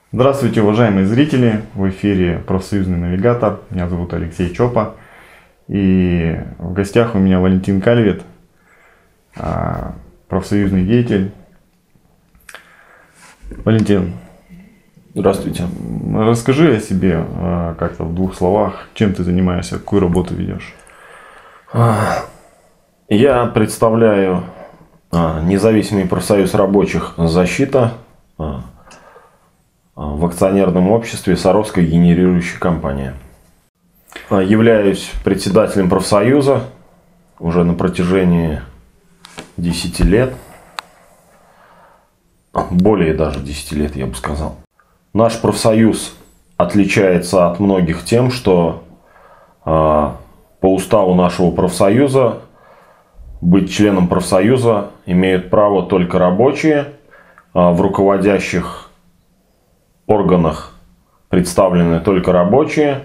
Здравствуйте, уважаемые зрители! В эфире «Профсоюзный навигатор». Меня зовут Алексей Чопа. И в гостях у меня Валентин Кальвет, профсоюзный деятель. Валентин, здравствуйте. Расскажи о себе как-то в двух словах. Чем ты занимаешься, какую работу ведешь? Я представляю независимый профсоюз рабочих «Защита» в акционерном обществе «Саровская генерирующая компания». Являюсь председателем профсоюза уже на протяжении 10 лет. Более даже 10 лет, я бы сказал. Наш профсоюз отличается от многих тем, что по уставу нашего профсоюза быть членом профсоюза имеют право только рабочие. В руководящих органах представлены только рабочие.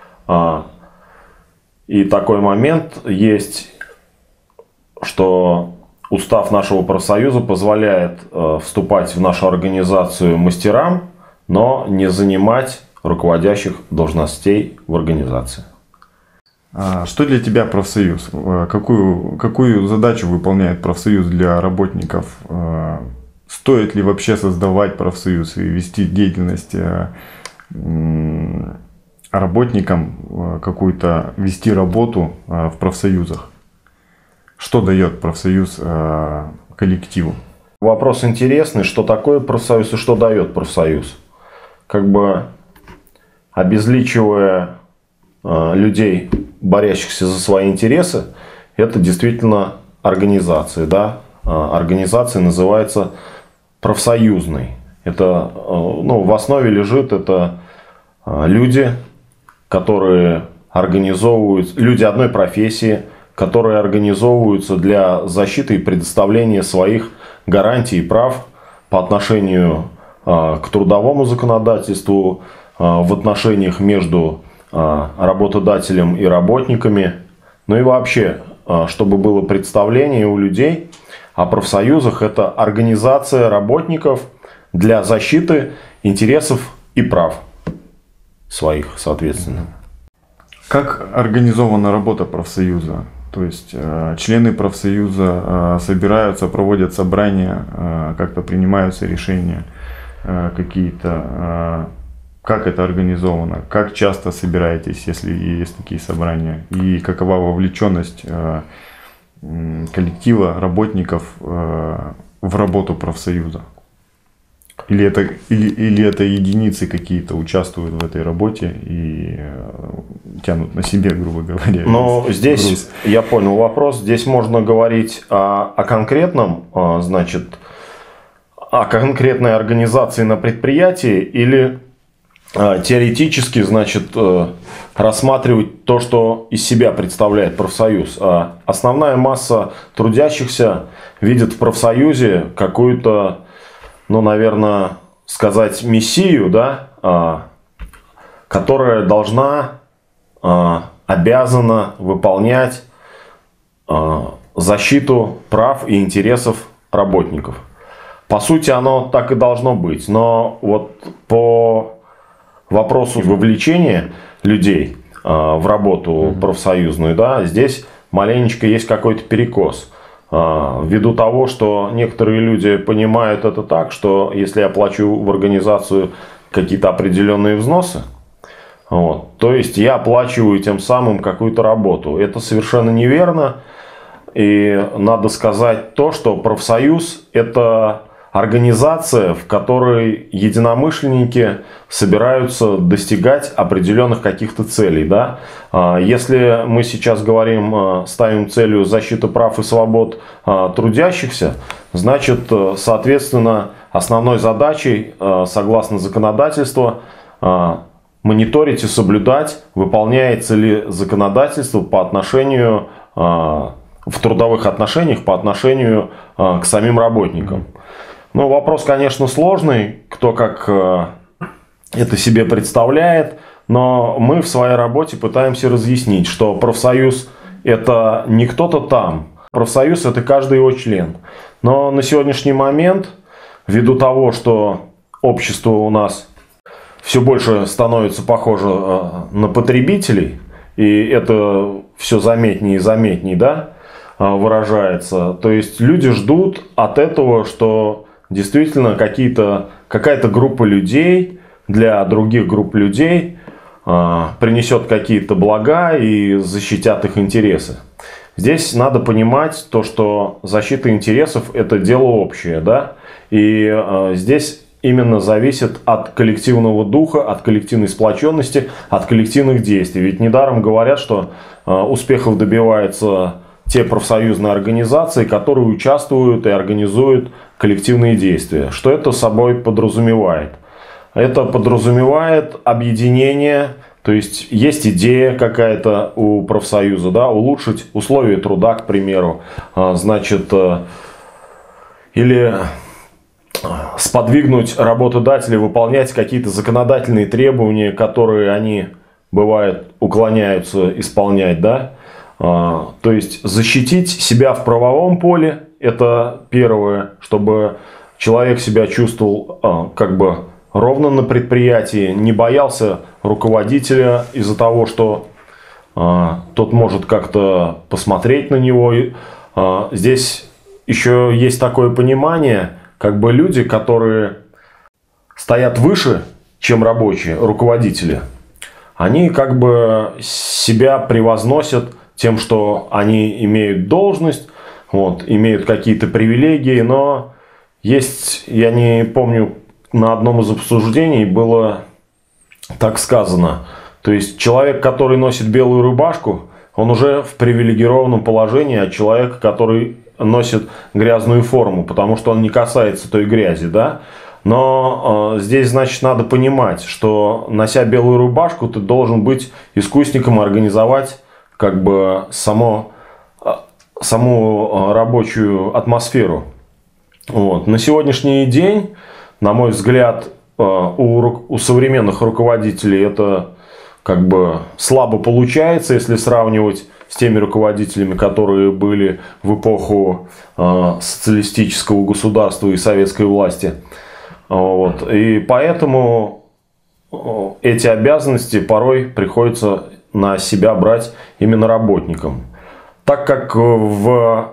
И такой момент есть, что устав нашего профсоюза позволяет вступать в нашу организацию мастерам, но не занимать руководящих должностей в организации. Что для тебя профсоюз? Какую задачу выполняет профсоюз для работников? Стоит ли вообще создавать профсоюз и вести деятельность работникам, какую-то вести работу в профсоюзах? Что дает профсоюз коллективу? Вопрос интересный, что такое профсоюз и что дает профсоюз. Как бы обезличивая людей, борящихся за свои интересы, это действительно организация. Да? Организация называется профсоюзной. Это, в основе лежит это люди, которые организовывают, люди одной профессии, которые организовываются для защиты и предоставления своих гарантий и прав по отношению к трудовому законодательству, в отношениях между работодателем и работниками. Ну и вообще, чтобы было представление у людей о профсоюзах, это организация работников для защиты интересов и прав своих, соответственно. Как организована работа профсоюза? То есть члены профсоюза собираются, проводят собрания, как-то принимаются решения какие-то. Как это организовано? Как часто собираетесь, если есть такие собрания? И какова вовлеченность коллектива, работников в работу профсоюза? Или это единицы какие-то участвуют в этой работе и тянут на себе, грубо говоря? Ну, здесь груз? Я понял вопрос. Здесь можно говорить о конкретном, значит, о конкретной организации на предприятии или теоретически, значит, рассматривать то, что из себя представляет профсоюз. Основная масса трудящихся видит в профсоюзе какую-то, наверное, сказать, миссию, да, которая должна, обязана выполнять защиту прав и интересов работников. По сути, оно так и должно быть. Но вот по вопросу вовлечения людей в работу профсоюзную, да, здесь маленечко есть какой-то перекос. Ввиду того, что некоторые люди понимают это так, что если я плачу в организацию какие-то определенные взносы, то есть я оплачиваю тем самым какую-то работу. Это совершенно неверно. И надо сказать то, что профсоюз – это организация, в которой единомышленники собираются достигать определенных каких-то целей. Да? Если мы сейчас говорим, ставим целью защиту прав и свобод трудящихся, значит, соответственно, основной задачей, согласно законодательству, мониторить и соблюдать, выполняется ли законодательство по отношению, в трудовых отношениях по отношению к самим работникам. Вопрос, конечно, сложный, кто как это себе представляет, но мы в своей работе пытаемся разъяснить, что профсоюз – это не кто-то там, профсоюз – это каждый его член. Но на сегодняшний момент, ввиду того, что общество у нас все больше становится похоже на потребителей, и это все заметнее и заметнее, да, выражается. То есть люди ждут от этого, что действительно какая-то группа людей для других групп людей принесет какие-то блага и защитят их интересы. Здесь надо понимать то, что защита интересов – это дело общее, да, и здесь именно зависит от коллективного духа, от коллективной сплоченности, от коллективных действий. Ведь недаром говорят, что успехов добиваются те профсоюзные организации, которые участвуют и организуют коллективные действия. Что это собой подразумевает? Это подразумевает объединение, то есть есть идея какая-то у профсоюза, да, улучшить условия труда, к примеру, значит, или сподвигнуть работодателей выполнять какие-то законодательные требования, которые они, бывает, уклоняются исполнять, да. То есть защитить себя в правовом поле – это первое, чтобы человек себя чувствовал как бы ровно на предприятии, не боялся руководителя из-за того, что тот может как-то посмотреть на него. Здесь еще есть такое понимание, как бы люди, которые стоят выше, чем рабочие, руководители, они как бы себя превозносят тем, что они имеют должность, вот, имеют какие-то привилегии, но есть, я не помню, на одном из обсуждений было так сказано, то есть человек, который носит белую рубашку, он уже в привилегированном положении от человека, который носит грязную форму, потому что он не касается той грязи, да. Но здесь, значит, надо понимать, что нося белую рубашку, ты должен быть искусником организовать как бы саму рабочую атмосферу. Вот. На сегодняшний день, на мой взгляд, у современных руководителей это как бы слабо получается, если сравнивать с теми руководителями, которые были в эпоху социалистического государства и советской власти. Вот. И поэтому эти обязанности порой приходится на себя брать именно работникам. Так как в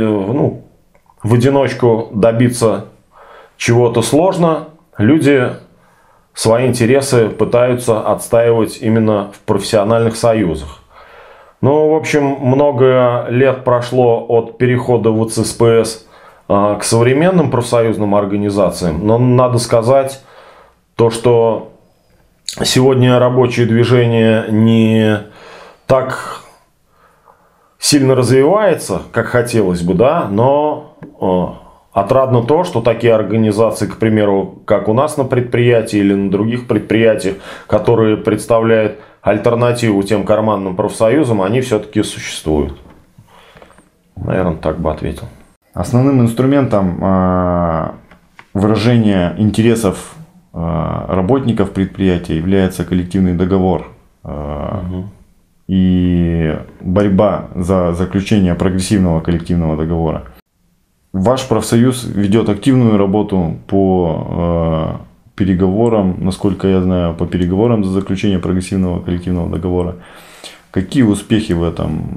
одиночку добиться чего-то сложно, люди свои интересы пытаются отстаивать именно в профессиональных союзах. Ну, в общем, много лет прошло от перехода в ВЦСПС к современным профсоюзным организациям, но надо сказать то, что сегодня рабочее движение не так сильно развивается, как хотелось бы, да, но отрадно то, что такие организации, к примеру, как у нас на предприятии или на других предприятиях, которые представляют альтернативу тем карманным профсоюзам, они все-таки существуют. Наверное, так бы ответил. Основным инструментом выражения интересов работников предприятия является коллективный договор. И борьба за заключение прогрессивного коллективного договора. Ваш профсоюз ведет активную работу по переговорам, насколько я знаю, по переговорам за заключение прогрессивного коллективного договора. Какие успехи в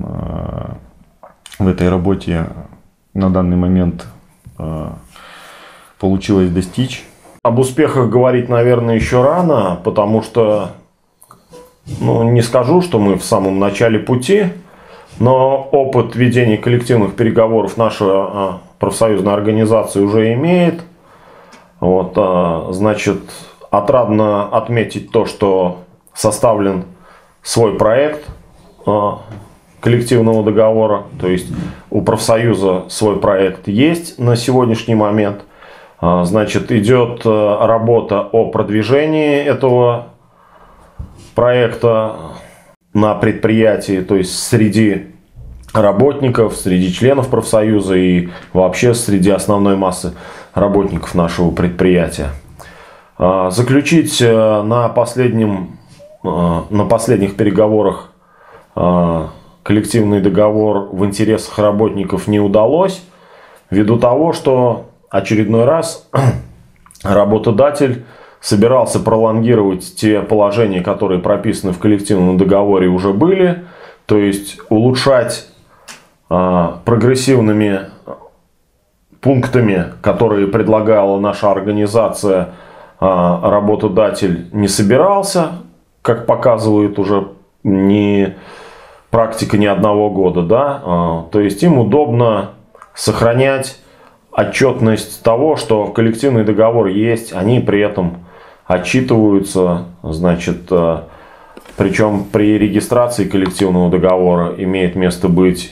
этой работе на данный момент получилось достичь? Об успехах говорить, наверное, еще рано, потому что, не скажу, что мы в самом начале пути, но опыт ведения коллективных переговоров наша профсоюзная организация уже имеет. Вот, значит, отрадно отметить то, что составлен свой проект коллективного договора, то есть у профсоюза свой проект есть на сегодняшний момент. Значит, идет работа о продвижении этого проекта на предприятии, то есть среди работников, среди членов профсоюза и вообще среди основной массы работников нашего предприятия. Заключить на последних переговорах коллективный договор в интересах работников не удалось, ввиду того, что очередной раз работодатель собирался пролонгировать те положения, которые прописаны в коллективном договоре, уже были. То есть улучшать прогрессивными пунктами, которые предлагала наша организация, работодатель не собирался, как показывает уже практика не одного года. Да? То есть им удобно сохранять отчетность того, что коллективный договор есть, они при этом отчитываются, значит, причем при регистрации коллективного договора имеет место быть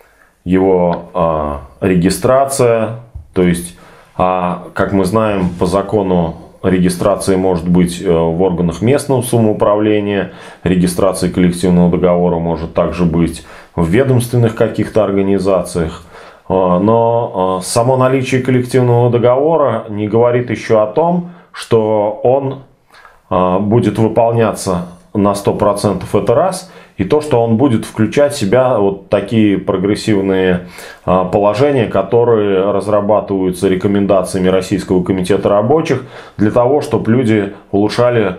его регистрация, то есть, как мы знаем, по закону регистрация может быть в органах местного самоуправления, регистрация коллективного договора может также быть в ведомственных каких-то организациях. Но само наличие коллективного договора не говорит еще о том, что он будет выполняться на 100%, это раз. И то, что он будет включать в себя вот такие прогрессивные положения, которые разрабатываются рекомендациями Российского комитета рабочих для того, чтобы люди улучшали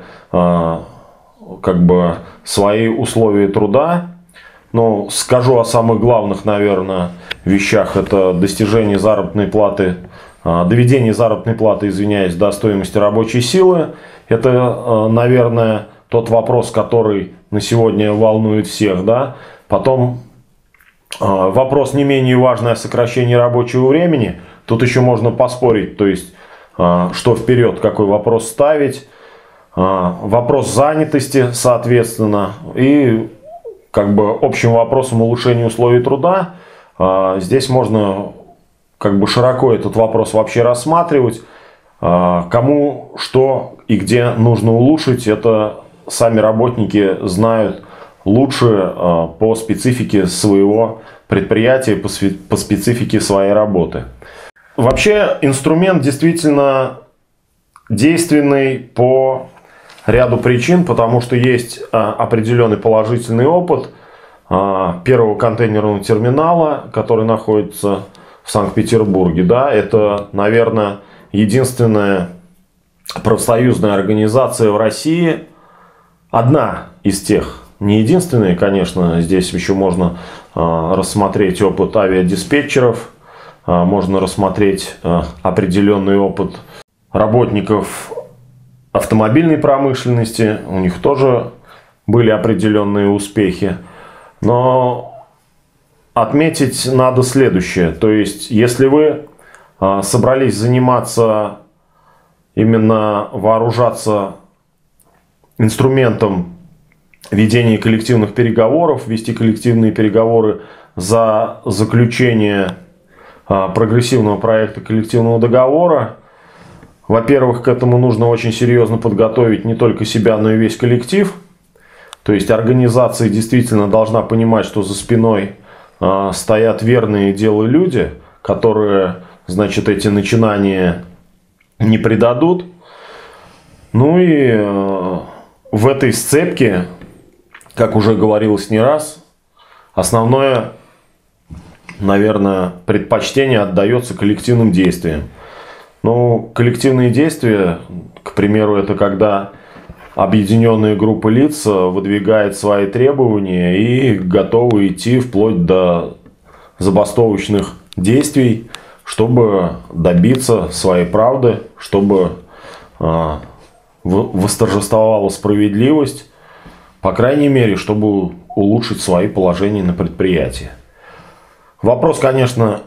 свои условия труда. Ну, скажу о самых главных, наверное, вещах. Это достижение заработной платы, доведение заработной платы, извиняюсь, до стоимости рабочей силы. Это, наверное, тот вопрос, который на сегодня волнует всех. Да? Потом вопрос не менее важный о сокращении рабочего времени. Тут еще можно поспорить, то есть, что вперед, какой вопрос ставить. Вопрос занятости, соответственно, и общим вопросом улучшения условий труда. Здесь можно широко этот вопрос вообще рассматривать. Кому что и где нужно улучшить, это сами работники знают лучше по специфике своего предприятия, по специфике своей работы. Вообще инструмент действительно действенный по ряду причин, потому что есть определенный положительный опыт первого контейнерного терминала, который находится в Санкт-Петербурге. Да, это, наверное, единственная профсоюзная организация в России, одна из тех, не единственная, конечно, здесь еще можно рассмотреть опыт авиадиспетчеров, можно рассмотреть определенный опыт работников автомобильной промышленности, у них тоже были определенные успехи. Но отметить надо следующее. То есть, если вы собрались заниматься, именно вооружаться инструментом ведения коллективных переговоров, вести коллективные переговоры за заключение прогрессивного проекта коллективного договора, во-первых, к этому нужно очень серьезно подготовить не только себя, но и весь коллектив. То есть организация действительно должна понимать, что за спиной стоят верные делу люди, которые, значит, эти начинания не предадут. Ну и в этой сцепке, как уже говорилось не раз, основное, наверное, предпочтение отдается коллективным действиям. Ну, коллективные действия, к примеру, это когда объединенная группа лиц выдвигает свои требования и готовы идти вплоть до забастовочных действий, чтобы добиться своей правды, чтобы восторжествовала справедливость, по крайней мере, чтобы улучшить свои положения на предприятии. Вопрос, конечно,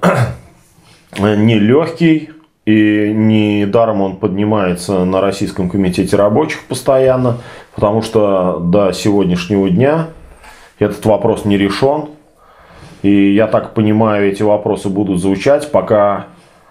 нелегкий. И недаром он поднимается на Российском комитете рабочих постоянно, потому что до сегодняшнего дня этот вопрос не решен. И я так понимаю, эти вопросы будут звучать, пока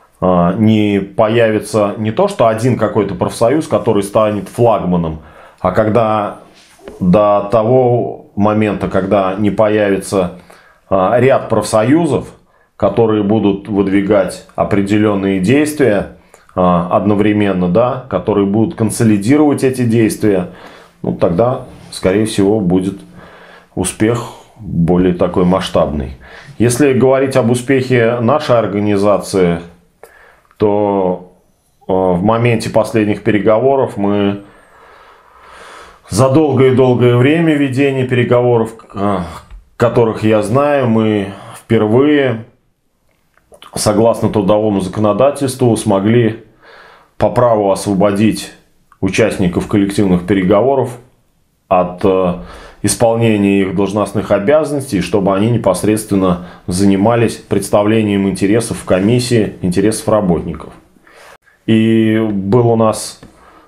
не появится не то, что один какой-то профсоюз, который станет флагманом, а когда до того момента, когда не появится ряд профсоюзов, которые будут выдвигать определенные действия одновременно, да, которые будут консолидировать эти действия, ну, тогда, скорее всего, будет успех более такой масштабный. Если говорить об успехе нашей организации, то в моменте последних переговоров мы за долгое и долгое время ведения переговоров, которых я знаю, мы впервые, согласно трудовому законодательству, смогли по праву освободить участников коллективных переговоров от исполнения их должностных обязанностей, чтобы они непосредственно занимались представлением интересов в комиссии, интересов работников. И был у нас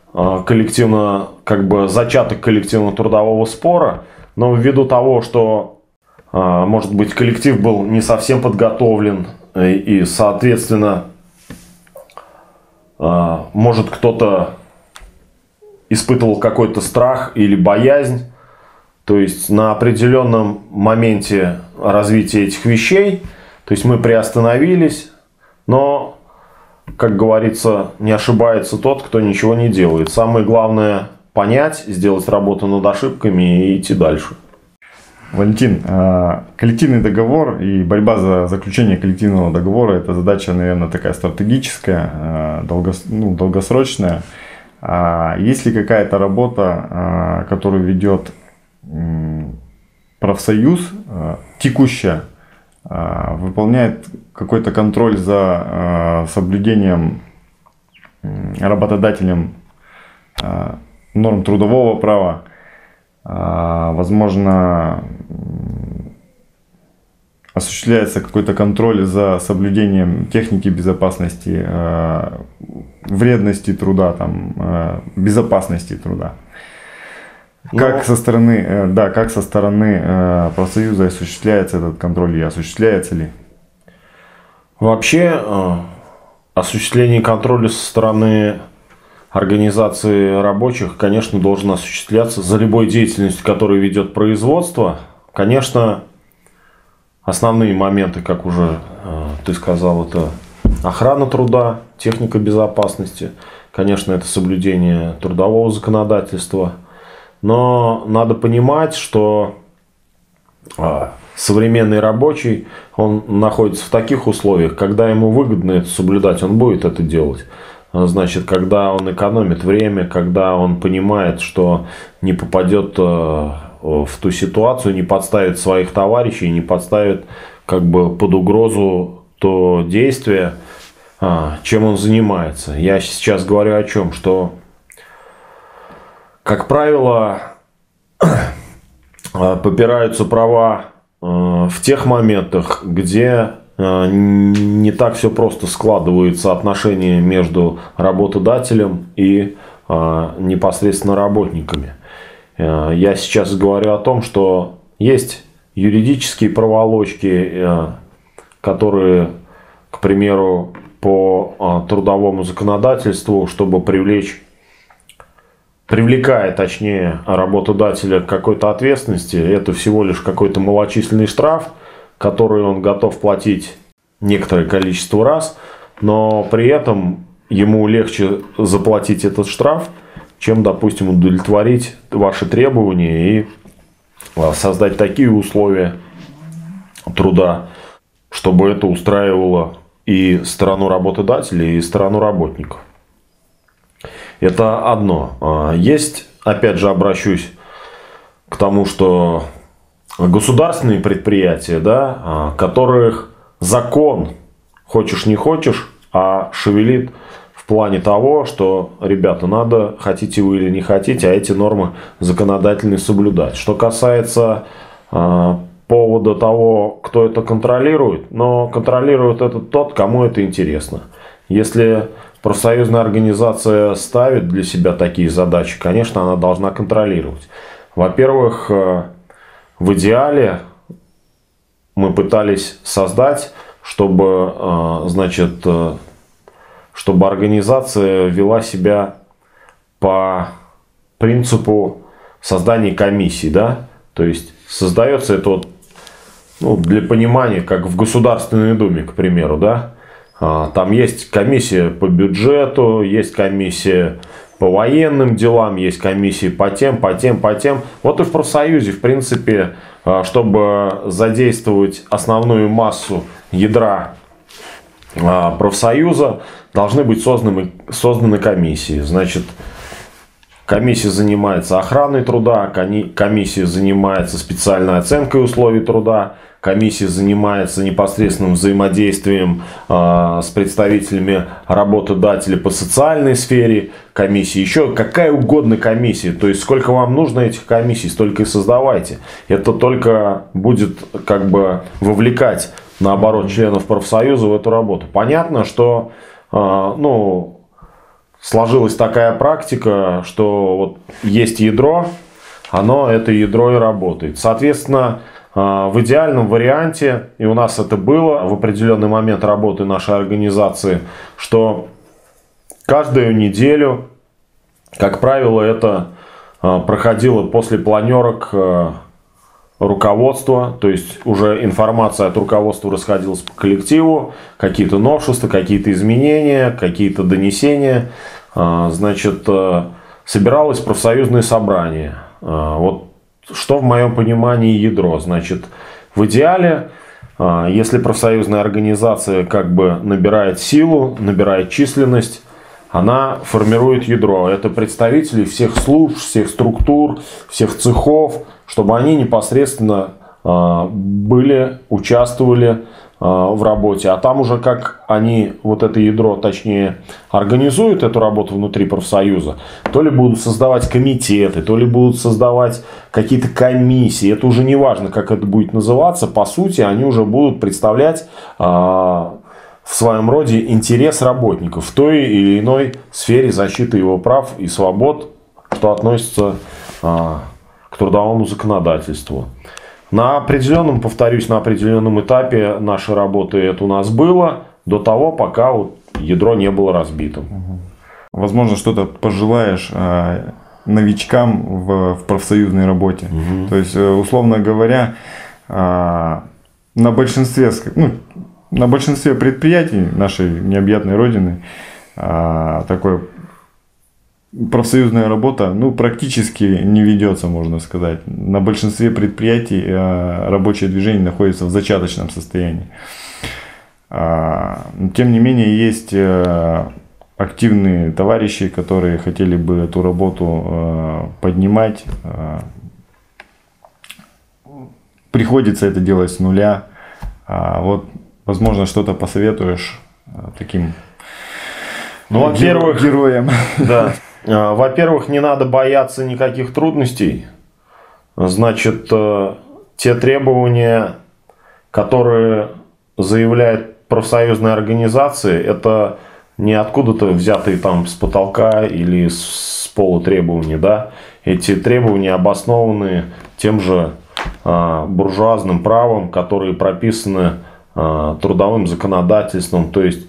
зачаток коллективного трудового спора, но ввиду того, что, может быть, коллектив был не совсем подготовлен, и, соответственно, может, кто-то испытывал какой-то страх или боязнь, то есть на определенном моменте развития этих вещей, то есть мы приостановились, но, как говорится, не ошибается тот, кто ничего не делает. Самое главное — понять, сделать работу над ошибками и идти дальше. Валентин, коллективный договор и борьба за заключение коллективного договора — это задача, наверное, такая стратегическая, долгосрочная. Есть ли какая-то работа, которую ведет профсоюз, текущая, выполняет какой-то контроль за соблюдением работодателем норм трудового права, возможно, осуществляется какой-то контроль за соблюдением техники безопасности, вредности труда, безопасности труда? Как со стороны профсоюза осуществляется этот контроль и осуществляется ли? Вообще, осуществление контроля со стороны организации рабочих, конечно, должен осуществляться за любой деятельностью, которую ведет производство. Конечно, основные моменты, как уже ты сказал, это охрана труда, техника безопасности. Конечно, это соблюдение трудового законодательства. Но надо понимать, что современный рабочий, он находится в таких условиях, когда ему выгодно это соблюдать, он будет это делать. Значит, когда он экономит время, когда он понимает, что не попадет в ту ситуацию, не подставит своих товарищей, не подставит под угрозу то действие, чем он занимается. Я сейчас говорю о чем, что, как правило, попираются права в тех моментах, где не так все просто складываются отношения между работодателем и непосредственно работниками. Я сейчас говорю о том, что есть юридические проволочки, которые, к примеру, по трудовому законодательству, чтобы привлекая работодателя к какой-то ответственности, это всего лишь какой-то малочисленный штраф, который он готов платить некоторое количество раз, но при этом ему легче заплатить этот штраф, чем, допустим, удовлетворить ваши требования и создать такие условия труда, чтобы это устраивало и сторону работодателя, и сторону работников. Это одно. Есть, опять же, обращусь к тому, что государственные предприятия, которых закон, хочешь не хочешь, шевелит в плане того, что, ребята, надо, хотите вы или не хотите, эти нормы законодательные соблюдать. Что касается повода того, кто это контролирует, но контролирует это тот, кому это интересно. Если профсоюзная организация ставит для себя такие задачи, конечно, она должна контролировать. Во-первых, в идеале мы пытались создать, чтобы организация вела себя по принципу создания комиссий, То есть создается это для понимания, как в Государственной Думе, к примеру, Там есть комиссия по бюджету, есть комиссия по военным делам, есть комиссии по тем. Вот и в профсоюзе, в принципе, чтобы задействовать основную массу ядра профсоюза должны быть созданы комиссии. Значит, комиссия занимается охраной труда, комиссия занимается специальной оценкой условий труда, комиссия занимается непосредственным взаимодействием с представителями работодателя по социальной сфере, комиссии, еще какая угодно комиссия. То есть, сколько вам нужно этих комиссий, столько и создавайте. Это только будет как бы вовлекать, наоборот, членов профсоюза в эту работу. Понятно, что сложилась такая практика, что вот есть ядро, это ядро и работает. Соответственно, в идеальном варианте, и у нас это было в определенный момент работы нашей организации, что каждую неделю, как правило, это проходило после планерок руководства, то есть уже информация от руководства расходилась по коллективу, какие-то новшества, какие-то изменения, какие-то донесения. Значит, собиралось профсоюзное собрание. Вот что в моем понимании ядро. Значит, в идеале, если профсоюзная организация как бы набирает силу, набирает численность, она формирует ядро. Это представители всех служб, всех структур, всех цехов, чтобы они непосредственно участвовали в работе. А там уже как они вот это ядро, точнее, организуют эту работу внутри профсоюза, то ли будут создавать комитеты, то ли будут создавать какие-то комиссии. Это уже не важно, как это будет называться. По сути, они уже будут представлять в своем роде интерес работников в той или иной сфере защиты его прав и свобод, что относится к трудовому законодательству. На определенном, повторюсь, на определенном этапе нашей работы это у нас было, до того, пока вот ядро не было разбитым. Возможно, что-то пожелаешь новичкам в профсоюзной работе. То есть, условно говоря, на большинстве предприятий нашей необъятной родины такой профсоюзная работа практически не ведется, можно сказать. На большинстве предприятий рабочее движение находится в зачаточном состоянии. Тем не менее, есть активные товарищи, которые хотели бы эту работу поднимать. Приходится это делать с нуля. Вот, возможно, что-то посоветуешь таким героям. Да. Во-первых, не надо бояться никаких трудностей. Значит, те требования, которые заявляет профсоюзная организация, это не откуда-то взятые там с потолка или с пола требования. Да? Эти требования обоснованы тем же буржуазным правом, которые прописаны трудовым законодательством. То есть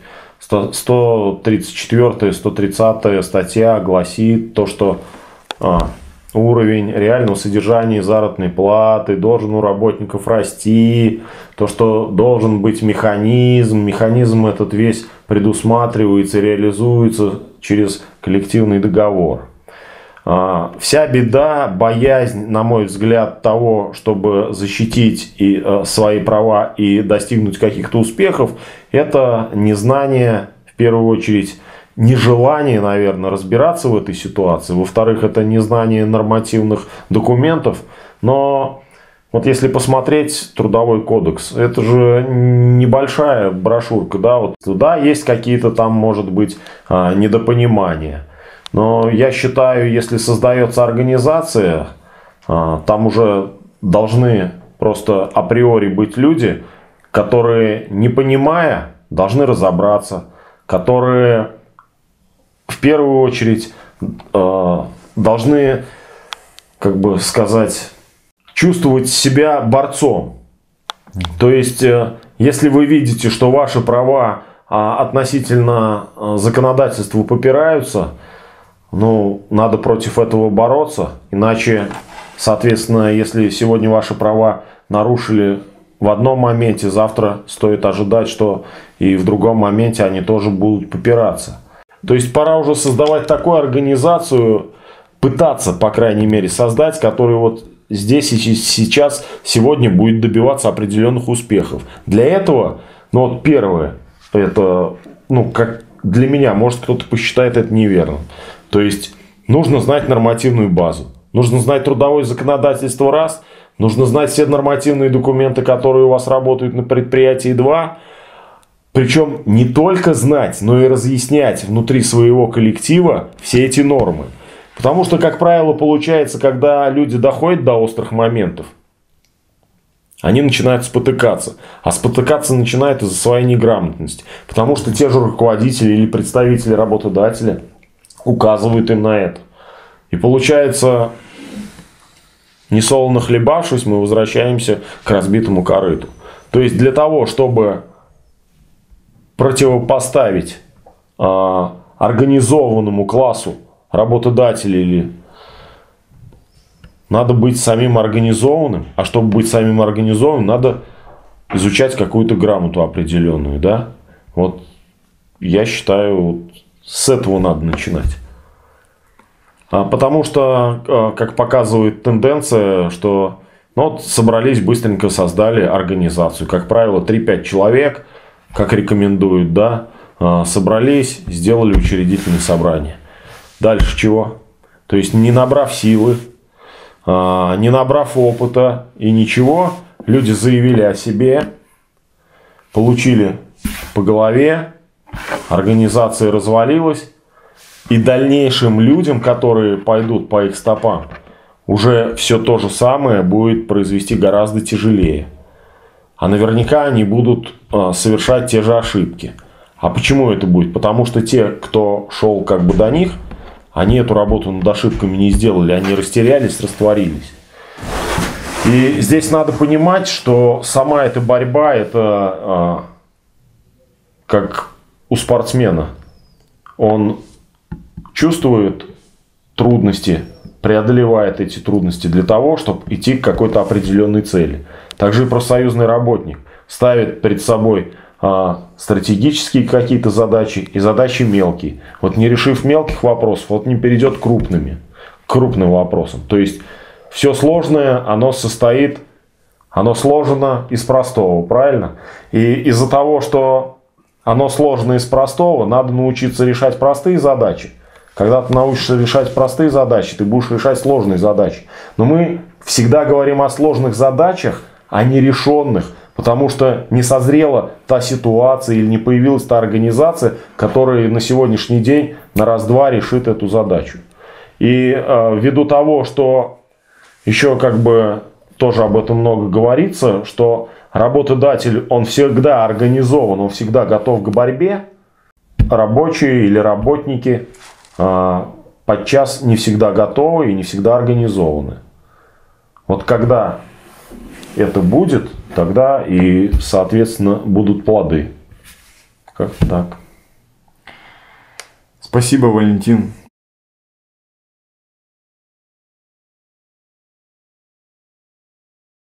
134, 130 статья гласит то, что уровень реального содержания заработной платы должен у работников расти, то, что должен быть механизм этот весь предусматривается и реализуется через коллективный договор. Вся беда, боязнь, на мой взгляд, того, чтобы защитить свои права и достигнуть каких-то успехов, это незнание, в первую очередь, нежелание, наверное, разбираться в этой ситуации. Во-вторых, это незнание нормативных документов. Но вот если посмотреть Трудовой кодекс, это же небольшая брошюрка. Да, вот, да, есть какие-то там, может быть, недопонимания. Но я считаю, если создается организация, там уже должны просто априори быть люди, которые, не понимая, должны разобраться, которые в первую очередь должны, как бы сказать, чувствовать себя борцом. То есть, если вы видите, что ваши права относительно законодательства попираются, надо против этого бороться, иначе, соответственно, если сегодня ваши права нарушили в одном моменте, завтра стоит ожидать, что и в другом моменте они тоже будут попираться. То есть пора уже создавать такую организацию, пытаться, по крайней мере, создать, которая вот здесь и сейчас, сегодня будет добиваться определенных успехов. Для этого, первое, это, ну, как для меня, может, кто-то посчитает это неверным. То есть, нужно знать нормативную базу. Нужно знать трудовое законодательство раз. Нужно знать все нормативные документы, которые у вас работают на предприятии два. Причем не только знать, но и разъяснять внутри своего коллектива все эти нормы. Потому что, как правило, получается, когда люди доходят до острых моментов, они начинают спотыкаться. А спотыкаться начинают из-за своей неграмотности. Потому что те же руководители или представители работодателя указывают им на это. И получается, несолоно хлебавшись, мы возвращаемся к разбитому корыту. То есть, для того, чтобы противопоставить организованному классу работодателей, надо быть самим организованным. А чтобы быть самим организованным, надо изучать какую-то грамоту определенную. Да? Вот я считаю, вот с этого надо начинать. Потому что, как показывает тенденция, что ну, вот собрались, быстренько создали организацию. Как правило, 3-5 человек, как рекомендуют, да, собрались, сделали учредительное собрание. Дальше чего? То есть, не набрав силы, не набрав опыта и ничего, люди заявили о себе, получили по голове, организация развалилась. И дальнейшим людям, которые пойдут по их стопам, уже все то же самое будет произвести гораздо тяжелее. А наверняка они будут совершать те же ошибки. А почему это будет? Потому что те, кто шел как бы до них, они эту работу над ошибками не сделали. Они растерялись, растворились. И здесь надо понимать, что сама эта борьба, это как у спортсмена. Он чувствует трудности, преодолевает эти трудности для того, чтобы идти к какой-то определенной цели. Также и профсоюзный работник ставит перед собой стратегические какие-то задачи и задачи мелкие. Вот не решив мелких вопросов, вот не перейдет к крупным вопросам. То есть все сложное, оно сложено из простого, правильно? И из-за того, что оно сложно из простого, надо научиться решать простые задачи. Когда ты научишься решать простые задачи, ты будешь решать сложные задачи. Но мы всегда говорим о сложных задачах, а не решенных. Потому что не созрела та ситуация или не появилась та организация, которая на сегодняшний день на раз-два решит эту задачу. И ввиду того, что еще как бы тоже об этом много говорится, что работодатель, он всегда организован, он всегда готов к борьбе, рабочие или работники подчас не всегда готовы и не всегда организованы. Вот когда это будет, тогда и, соответственно, будут плоды. Как так. Спасибо, Валентин.